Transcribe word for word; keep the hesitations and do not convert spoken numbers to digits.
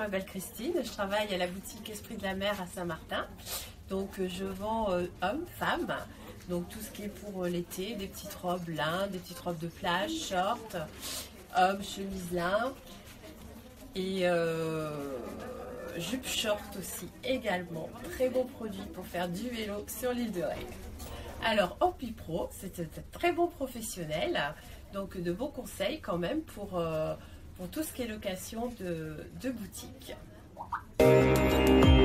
m'appelle Christine, je travaille à la boutique Esprit de la Mer à Saint-Martin. Donc je vends euh, hommes, femmes, donc tout ce qui est pour euh, l'été, des petites robes lin, des petites robes de plage, shorts, hommes, chemises lin et euh, jupes short aussi également. Très bon produit pour faire du vélo sur l'île de Ré. Alors Ampli-Pro, c'est un très bon professionnel, donc de bons conseils quand même pour, euh, pour tout ce qui est location de, de boutique.